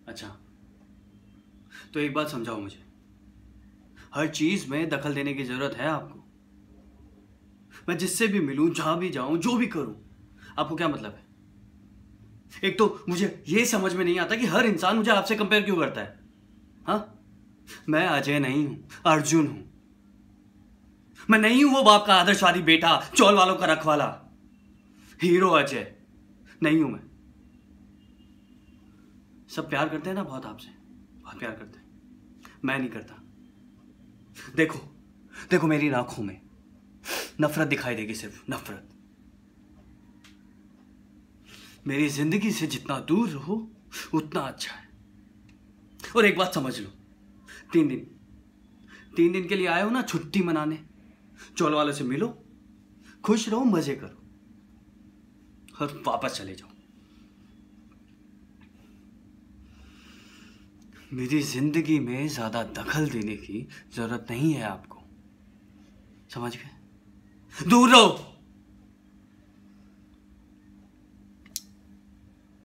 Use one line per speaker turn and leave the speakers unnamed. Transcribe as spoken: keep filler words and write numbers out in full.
अच्छा, तो एक बात समझाओ मुझे, हर चीज में दखल देने की जरूरत है आपको? मैं जिससे भी मिलूं, जहां भी जाऊं, जो भी करूं, आपको क्या मतलब है? एक तो मुझे ये समझ में नहीं आता कि हर इंसान मुझे आपसे कंपेयर क्यों करता है। हाँ, मैं अजय नहीं हूं, अर्जुन हूं। मैं नहीं हूं वो बाप का आदर्शवादी बेटा, चौल वालों का रखवाला। हीरो अजय नहीं हूं मैं। सब प्यार करते हैं ना बहुत आपसे, बहुत प्यार करते हैं, मैं नहीं करता। देखो देखो मेरी आंखों में नफरत दिखाई देगी, सिर्फ नफरत। मेरी जिंदगी से जितना दूर रहो उतना अच्छा है। और एक बात समझ लो, तीन दिन तीन दिन के लिए आए हो ना छुट्टी मनाने, चौल वालों से मिलो, खुश रहो, मजे करो और वापस चले जाओ। मेरी जिंदगी में ज्यादा दखल देने की जरूरत नहीं है आपको, समझ गए? दूर रहो।